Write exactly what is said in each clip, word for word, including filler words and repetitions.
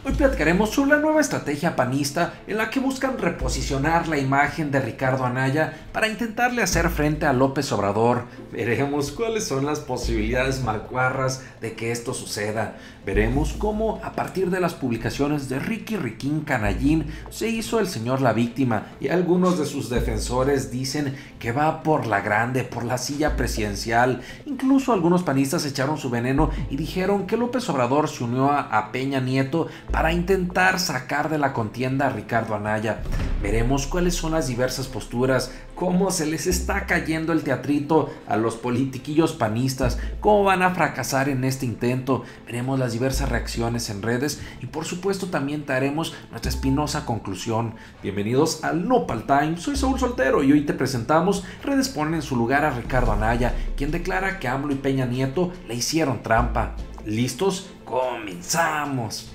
Hoy platicaremos sobre la nueva estrategia panista en la que buscan reposicionar la imagen de Ricardo Anaya para intentarle hacer frente a López Obrador. Veremos cuáles son las posibilidades macuarras de que esto suceda. Veremos cómo a partir de las publicaciones de Ricky Riquín Canallín se hizo el señor la víctima y algunos de sus defensores dicen que va por la grande, por la silla presidencial. Incluso algunos panistas echaron su veneno y dijeron que López Obrador se unió a, a Peña Nieto para intentar sacar de la contienda a Ricardo Anaya. Veremos cuáles son las diversas posturas, cómo se les está cayendo el teatrito a los politiquillos panistas, cómo van a fracasar en este intento. Veremos las diversas reacciones en redes y por supuesto también daremos nuestra espinosa conclusión. Bienvenidos al Nopal Time, soy Saúl Soltero y hoy te presentamos: redes ponen en su lugar a Ricardo Anaya, quien declara que AMLO y Peña Nieto le hicieron trampa. ¿Listos? ¡Comenzamos!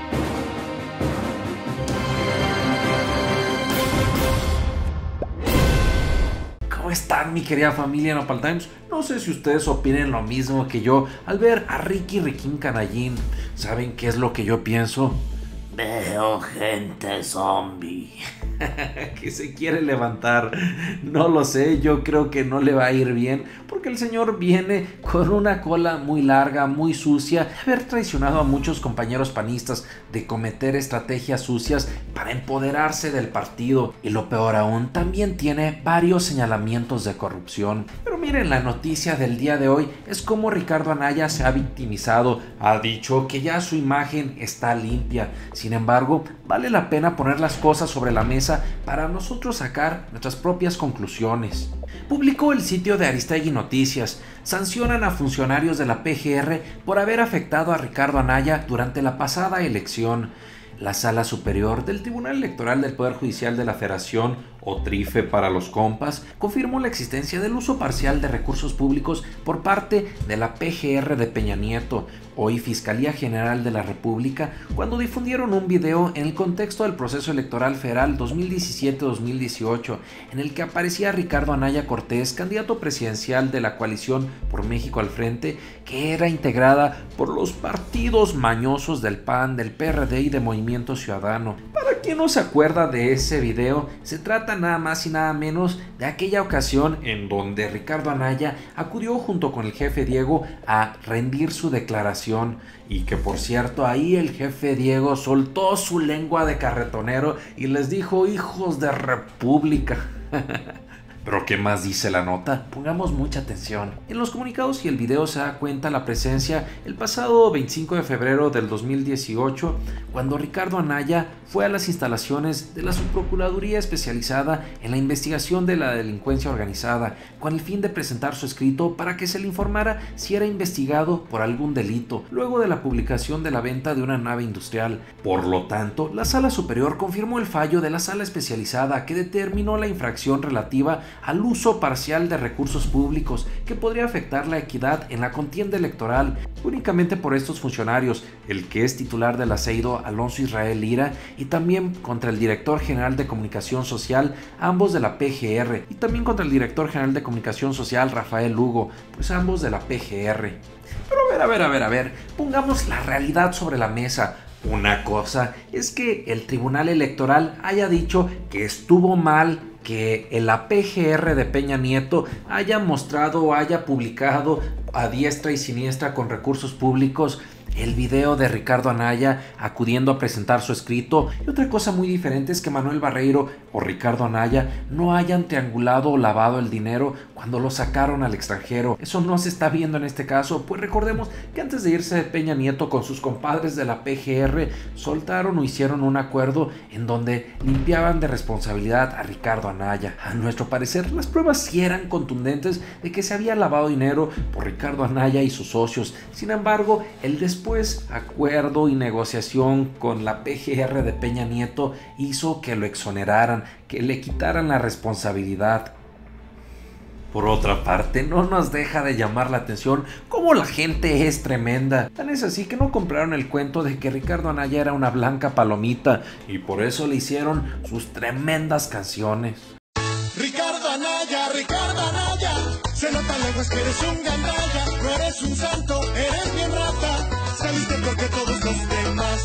¿Cómo están, mi querida familia Nopal Times? No sé si ustedes opinen lo mismo que yo al ver a Ricky Riquín Canallín. ¿Saben qué es lo que yo pienso? Veo gente zombie que se quiere levantar. No lo sé, yo creo que no le va a ir bien porque el señor viene con una cola muy larga, muy sucia, de haber traicionado a muchos compañeros panistas, de cometer estrategias sucias para empoderarse del partido y lo peor aún, también tiene varios señalamientos de corrupción. Pero miren, la noticia del día de hoy es cómo Ricardo Anaya se ha victimizado, ha dicho que ya su imagen está limpia. Sin embargo, vale la pena poner las cosas sobre la mesa para nosotros sacar nuestras propias conclusiones. Publicó el sitio de Aristegui Noticias: sancionan a funcionarios de la P G R por haber afectado a Ricardo Anaya durante la pasada elección. La Sala Superior del Tribunal Electoral del Poder Judicial de la Federación, o TRIFE para los compas, confirmó la existencia del uso parcial de recursos públicos por parte de la P G R de Peña Nieto, hoy Fiscalía General de la República, cuando difundieron un video en el contexto del proceso electoral federal dos mil diecisiete dos mil dieciocho, en el que aparecía Ricardo Anaya Cortés, candidato presidencial de la coalición Por México al Frente, que era integrada por los partidos mañosos del P A N, del P R D y de Movimiento Ciudadano. Para quien no se acuerda de ese video, se trata nada más y nada menos de aquella ocasión en donde Ricardo Anaya acudió junto con el jefe Diego a rendir su declaración, y que por cierto ahí el jefe Diego soltó su lengua de carretonero y les dijo: hijos de república. ¿Pero qué más dice la nota? Pongamos mucha atención. En los comunicados y el video se da cuenta la presencia el pasado veinticinco de febrero del dos mil dieciocho, cuando Ricardo Anaya fue a las instalaciones de la Subprocuraduría especializada en la investigación de la delincuencia organizada, con el fin de presentar su escrito para que se le informara si era investigado por algún delito, luego de la publicación de la venta de una nave industrial. Por lo tanto, la Sala Superior confirmó el fallo de la Sala Especializada que determinó la infracción relativa al uso parcial de recursos públicos que podría afectar la equidad en la contienda electoral únicamente por estos funcionarios, el que es titular del aceido Alonso Israel Lira, y también contra el director general de comunicación social, ambos de la P G R, y también contra el director general de comunicación social Rafael Lugo, pues ambos de la P G R. Pero a ver, a ver, a ver, a ver, pongamos la realidad sobre la mesa. Una cosa es que el Tribunal Electoral haya dicho que estuvo mal que la P G R de Peña Nieto haya mostrado o haya publicado a diestra y siniestra con recursos públicos el video de Ricardo Anaya acudiendo a presentar su escrito, y otra cosa muy diferente es que Manuel Barreiro o Ricardo Anaya no hayan triangulado o lavado el dinero cuando lo sacaron al extranjero. Eso no se está viendo en este caso, pues recordemos que antes de irse de Peña Nieto con sus compadres de la P G R, soltaron o hicieron un acuerdo en donde limpiaban de responsabilidad a Ricardo Anaya. A nuestro parecer, las pruebas sí eran contundentes de que se había lavado dinero por Ricardo Anaya y sus socios. Sin embargo, el después Después, acuerdo y negociación con la P G R de Peña Nieto hizo que lo exoneraran, que le quitaran la responsabilidad. Por otra parte, no nos deja de llamar la atención cómo la gente es tremenda. Tan es así que no compraron el cuento de que Ricardo Anaya era una blanca palomita y por eso le hicieron sus tremendas canciones. Ricardo Anaya, Ricardo Anaya, se nota lejos que eres un gandalla, no eres un santo, eres bien rata, saliste porque todos los demás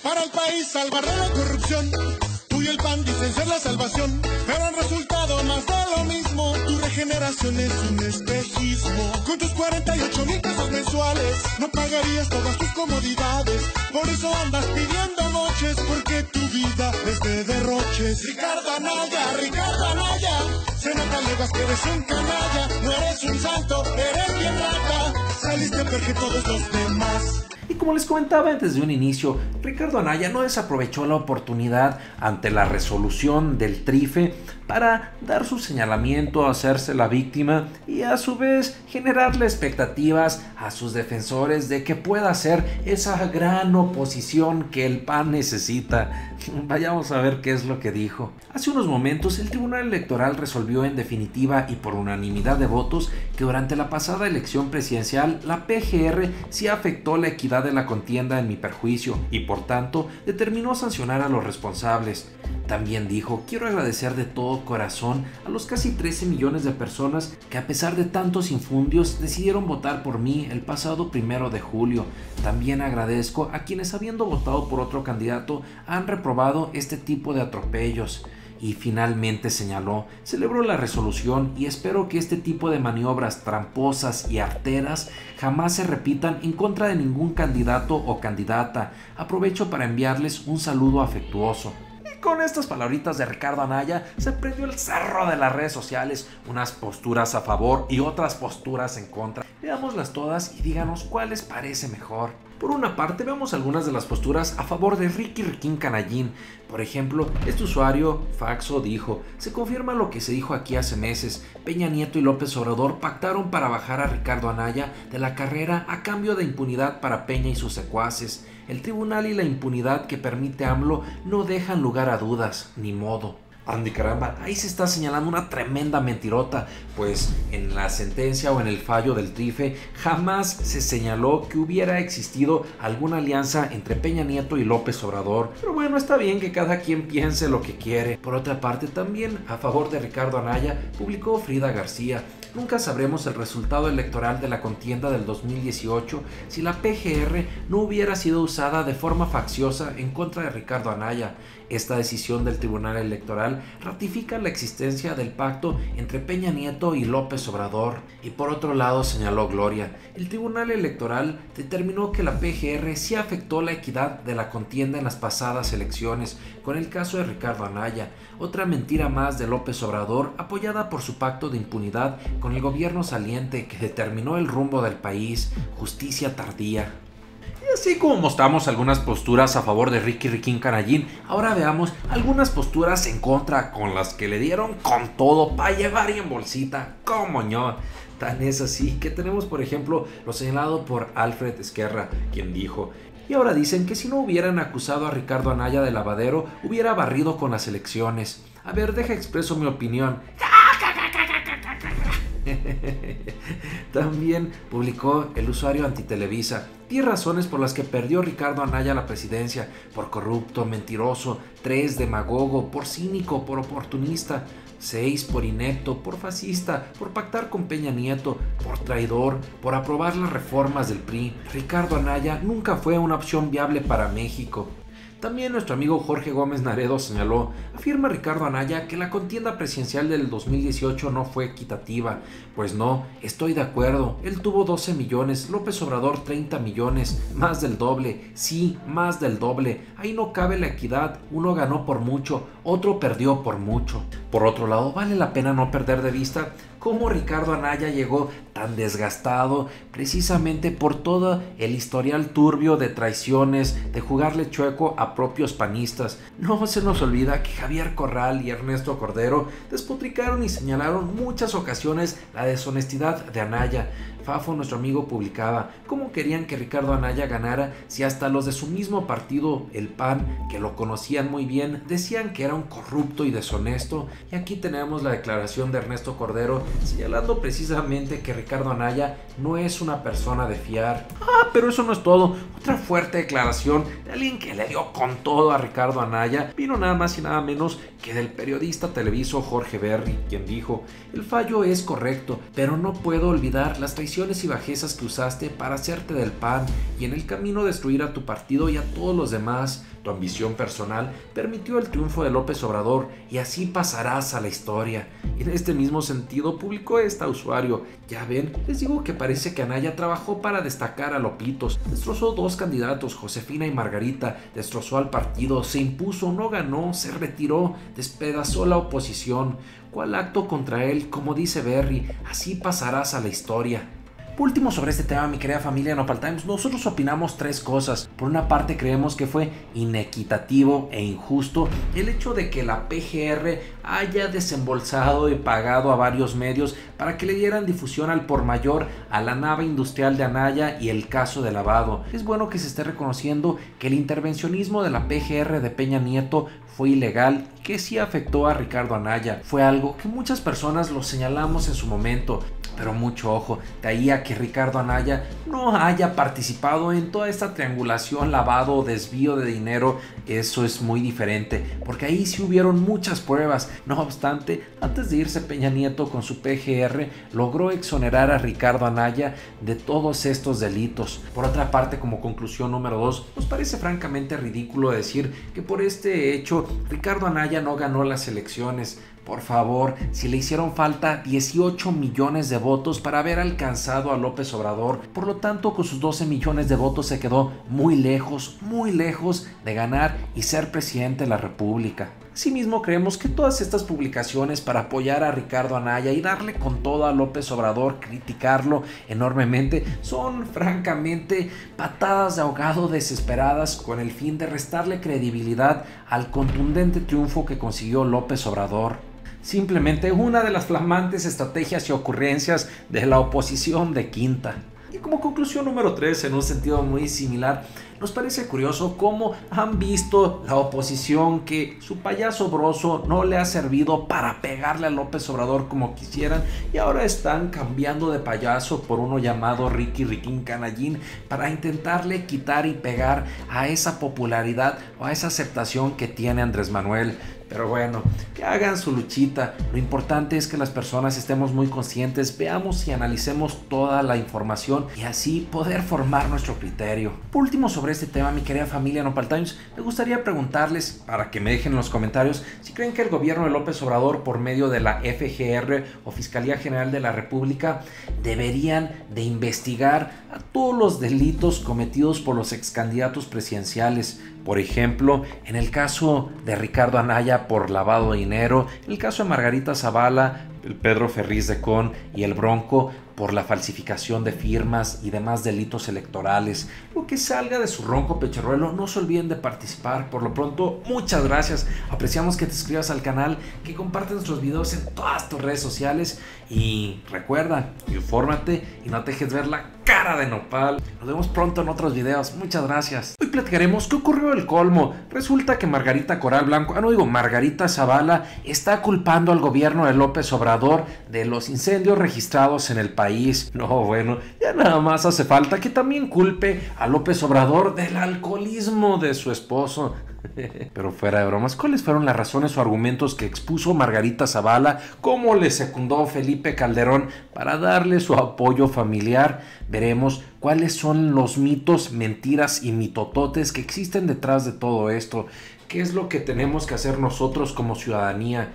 para el país salvar de la corrupción. Tú y el P A N dicen ser la salvación, pero han resultado más de lo mismo. Tu regeneración es un espejismo. Con tus cuarenta y ocho mil pesos mensuales no pagarías todas tus comodidades. Por eso andas pidiendo noches, porque tu vida es de derroches. Ricardo Anaya, Ricardo Anaya, se nota leguas que eres un canalla. No eres un santo, eres bien rata. Saliste peor que todos los demás. Y como les comentaba desde un inicio, Ricardo Anaya no desaprovechó la oportunidad ante la resolución del Trife para dar su señalamiento, hacerse la víctima y a su vez generarle expectativas a sus defensores de que pueda ser esa gran oposición que el P A N necesita. Vayamos a ver qué es lo que dijo. Hace unos momentos el Tribunal Electoral resolvió en definitiva y por unanimidad de votos que durante la pasada elección presidencial la P G R sí afectó la equidad de la contienda en mi perjuicio y por tanto determinó sancionar a los responsables. También dijo: quiero agradecer de todo corazón a los casi trece millones de personas que a pesar de tantos infundios decidieron votar por mí el pasado primero de julio. También agradezco a quienes habiendo votado por otro candidato han reprobado este tipo de atropellos. Y finalmente señaló: celebro la resolución y espero que este tipo de maniobras tramposas y arteras jamás se repitan en contra de ningún candidato o candidata. Aprovecho para enviarles un saludo afectuoso. Y con estas palabritas de Ricardo Anaya se prendió el cerro de las redes sociales, unas posturas a favor y otras posturas en contra. Veámoslas todas y díganos cuál les parece mejor. Por una parte, veamos algunas de las posturas a favor de Ricky Riquín Canallín. Por ejemplo, este usuario, Faxo, dijo: se confirma lo que se dijo aquí hace meses. Peña Nieto y López Obrador pactaron para bajar a Ricardo Anaya de la carrera a cambio de impunidad para Peña y sus secuaces. El tribunal y la impunidad que permite AMLO no dejan lugar a dudas, ni modo. Andy, caramba, ahí se está señalando una tremenda mentirota, pues en la sentencia o en el fallo del Trife jamás se señaló que hubiera existido alguna alianza entre Peña Nieto y López Obrador. Pero bueno, está bien que cada quien piense lo que quiere. Por otra parte, también a favor de Ricardo Anaya publicó Frida García: nunca sabremos el resultado electoral de la contienda del dos mil dieciocho si la P G R no hubiera sido usada de forma facciosa en contra de Ricardo Anaya. Esta decisión del Tribunal Electoral ratifica la existencia del pacto entre Peña Nieto y López Obrador. Y por otro lado, señaló Gloria, el Tribunal Electoral determinó que la P G R sí afectó la equidad de la contienda en las pasadas elecciones, con el caso de Ricardo Anaya, otra mentira más de López Obrador apoyada por su pacto de impunidad con el gobierno saliente que determinó el rumbo del país. Justicia tardía. Y así como mostramos algunas posturas a favor de Ricky Riquín Canallín, ahora veamos algunas posturas en contra con las que le dieron con todo para llevar y en bolsita. ¡Cómo no! Tan es así que tenemos, por ejemplo, lo señalado por Alfred Esquerra, quien dijo: y ahora dicen que si no hubieran acusado a Ricardo Anaya de lavadero, hubiera barrido con las elecciones. A ver, deja expreso mi opinión. También publicó el usuario Antitelevisa: diez razones por las que perdió Ricardo Anaya la presidencia: por corrupto, mentiroso; tres, demagogo; por cínico, por oportunista; seis, por inepto; por fascista; por pactar con Peña Nieto; por traidor; por aprobar las reformas del P R I. Ricardo Anaya nunca fue una opción viable para México. También nuestro amigo Jorge Gómez Naredo señaló: afirma Ricardo Anaya que la contienda presidencial del dos mil dieciocho no fue equitativa. Pues no, estoy de acuerdo. Él tuvo doce millones, López Obrador treinta millones, más del doble. Sí, más del doble. Ahí no cabe la equidad. Uno ganó por mucho, otro perdió por mucho. Por otro lado, vale la pena no perder de vista cómo Ricardo Anaya llegó tan desgastado precisamente por todo el historial turbio de traiciones, de jugarle chueco a propios panistas. No se nos olvida que Javier Corral y Ernesto Cordero despotricaron y señalaron muchas ocasiones la deshonestidad de Anaya. Fafo, nuestro amigo, publicaba cómo querían que Ricardo Anaya ganara si hasta los de su mismo partido, el P A N, que lo conocían muy bien, decían que era un corrupto y deshonesto. Y aquí tenemos la declaración de Ernesto Cordero señalando precisamente que Ricardo Anaya no es una persona de fiar. Ah, pero eso no es todo. Otra fuerte declaración de alguien que le dio con todo a Ricardo Anaya vino nada más y nada menos que del periodista televiso Jorge Berry, quien dijo: el fallo es correcto, pero no puedo olvidar las traiciones decisiones y bajezas que usaste para hacerte del pan y en el camino destruir a tu partido y a todos los demás. Tu ambición personal permitió el triunfo de López Obrador y así pasarás a la historia. Y en este mismo sentido publicó esta usuario: ya ven, les digo que parece que Anaya trabajó para destacar a Lopitos. Destrozó dos candidatos, Josefina y Margarita, destrozó al partido, se impuso, no ganó, se retiró, despedazó la oposición. ¿Cuál acto contra él? Como dice Berry, así pasarás a la historia. Por último, sobre este tema, mi querida familia Nopal Times, nosotros opinamos tres cosas. Por una parte, creemos que fue inequitativo e injusto el hecho de que la P G R haya desembolsado y pagado a varios medios para que le dieran difusión al por mayor a la nave industrial de Anaya y el caso de lavado. Es bueno que se esté reconociendo que el intervencionismo de la P G R de Peña Nieto fue ilegal, que sí afectó a Ricardo Anaya. Fue algo que muchas personas lo señalamos en su momento. Pero mucho ojo, de ahí a que Ricardo Anaya no haya participado en toda esta triangulación, lavado o desvío de dinero, eso es muy diferente, porque ahí sí hubieron muchas pruebas. No obstante, antes de irse Peña Nieto con su P G R, logró exonerar a Ricardo Anaya de todos estos delitos. Por otra parte, como conclusión número dos, nos parece francamente ridículo decir que por este hecho Ricardo Anaya no ganó las elecciones. Por favor, si le hicieron falta dieciocho millones de votos para haber alcanzado a López Obrador, por lo tanto con sus doce millones de votos se quedó muy lejos, muy lejos de ganar y ser presidente de la República. Asimismo, creemos que todas estas publicaciones para apoyar a Ricardo Anaya y darle con todo a López Obrador, criticarlo enormemente, son francamente patadas de ahogado desesperadas con el fin de restarle credibilidad al contundente triunfo que consiguió López Obrador. Simplemente una de las flamantes estrategias y ocurrencias de la oposición de quinta. Y como conclusión número tres, en un sentido muy similar, nos parece curioso cómo han visto la oposición que su payaso Broso no le ha servido para pegarle a López Obrador como quisieran y ahora están cambiando de payaso por uno llamado Ricky Riquín Canallín para intentarle quitar y pegar a esa popularidad o a esa aceptación que tiene Andrés Manuel. Pero bueno, que hagan su luchita. Lo importante es que las personas estemos muy conscientes, veamos y analicemos toda la información y así poder formar nuestro criterio. Por último, sobre este tema, mi querida familia Nopal Times, me gustaría preguntarles, para que me dejen en los comentarios, si creen que el gobierno de López Obrador, por medio de la F G R o Fiscalía General de la República, deberían de investigar a todos los delitos cometidos por los excandidatos presidenciales. Por ejemplo, en el caso de Ricardo Anaya por lavado de dinero, en el caso de Margarita Zavala, el Pedro Ferriz de Con y el Bronco por la falsificación de firmas y demás delitos electorales. Lo que salga de su ronco pecharruelo, no se olviden de participar. Por lo pronto, muchas gracias. Apreciamos que te suscribas al canal, que compartas nuestros videos en todas tus redes sociales y recuerda, infórmate y no te dejes ver la cara de nopal. Nos vemos pronto en otros videos. Muchas gracias. Hoy platicaremos qué ocurrió el colmo. Resulta que Margarita Coral Blanco, ah no digo, Margarita Zavala está culpando al gobierno de López Obrador de los incendios registrados en el país. No, bueno, ya nada más hace falta que también culpe a López Obrador del alcoholismo de su esposo. Pero fuera de bromas, ¿cuáles fueron las razones o argumentos que expuso Margarita Zavala? ¿Cómo le secundó Felipe Calderón para darle su apoyo familiar? Veremos cuáles son los mitos, mentiras y mitototes que existen detrás de todo esto. ¿Qué es lo que tenemos que hacer nosotros como ciudadanía?